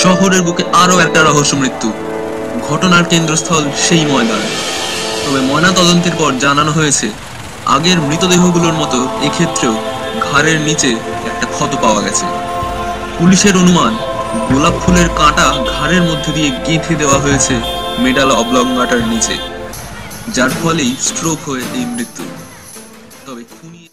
শহরের বুকে আরো একটা রহস্য মৃত্যু। ঘটনার কেন্দ্রস্থল সেই ময়দান। তবে ময়না তদন্তের পর জানানো হয়েছে, আগের মৃতদেহগুলোর মতো এক্ষেত্রেও ঘাড়ের নিচে একটা ক্ষত পাওয়া গেছে। পুলিশের অনুমান, গোলাপ ফুলের কাঁটা ঘাড়ের মধ্যে দিয়ে গেঁথে দেওয়া হয়েছে মেডালা অবলঙ্গাটার নিচে, যার ফলেই স্ট্রোক হয়ে এই মৃত্যু। তবে খুনি